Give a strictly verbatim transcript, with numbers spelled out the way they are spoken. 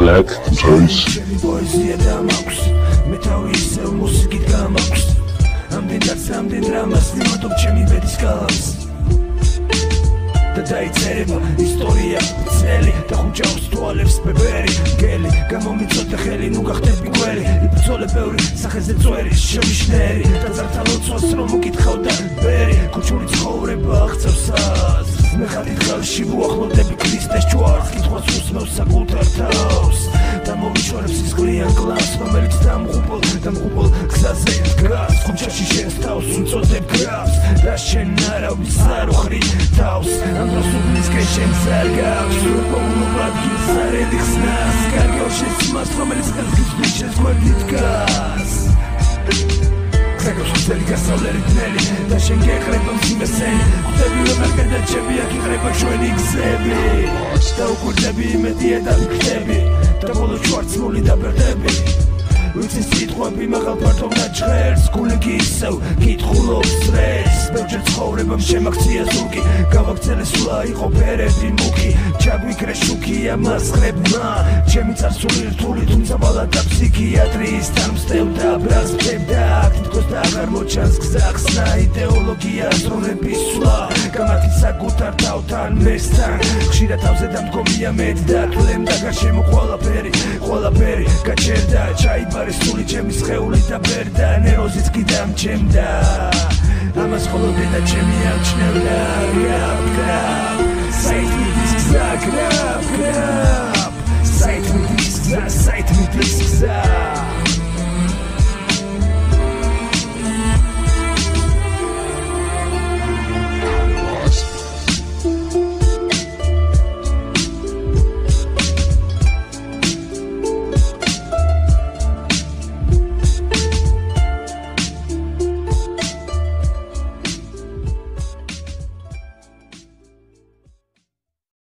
Black Trace. ჩემი პოეზია დამაქვს, მე თავი ისევ მუსიკით გამაქვს. ამდენ დაც ამდენ დრამას მიმატობ ჩემი ბედის გალავს. და დაიწერება ისტორია წელი და ხუჭავს თვალებს ბებერი გელი გამომიწოდე ხელი ნუ გახდები გველი იბრძოლე ბევრი სახეზე წვერი შემიშნერი და ზართა ლოცვას რომ უკითხავდა ბერი ქუჩური ცხოვრება აღწევს აზრს მე ხალით ხალში ვუახლოვდები ქრისტეს ჯვარს კითხვას უსმევს საკუთარ თავს და მოვიშორებს ის ღლიან კლასს რომელიც დამღუპულ დამღუპულ გზაზე დგას ქუჩაში შენს თავს უწოდებ გრაფს და შენ არავის არ უხრი თავს Andros ublisken შენს არ გაქვს უპოვნობად გისარელი ხსნას კარგავ შენს მას რომელიც ხელს შენს გვერდით დგას გზაგავს ხსელი გასავლელი თნელი და შენ გეყრება მძიმესენი ხვდები ვეღარ გადარჩები აქ იყრება ჩვენი გზები და უკვირდები იმედია და ვიქნები და ბოლო შვარცმული დაბერდები ვიცი სიტყვები მაღალ ფართო ნაჩხერს გული კი ისევ კითხულობს რეს ბევრჯერ ცხოვრებამ შემაქცია ზურგი გავაქცელე სულა იყო ფერები მუქი ჩაგვიქრე შუქია მასხრებმა ჩემი წარსული რთული თუმცა ბალად და ფსიქიატრიის თან მსდევდა ბრაზმდებდა თითქოს და აღარ მოჩანს გზა ხსნა იდეოლოგია აზროვნების სვლა გამართი საკუთარ თავთან მესთან ხშირად თავზე დამდგომია მეტ და თვლემდა გარშემო ყველაფერი ყველაფერი გაჩერდა ჩაიბარა სული ჩემი სხეული და ბერდა ნეროზიც კი დამჩემდა ამას ხოლო დედა ჩემი აღჩნევდა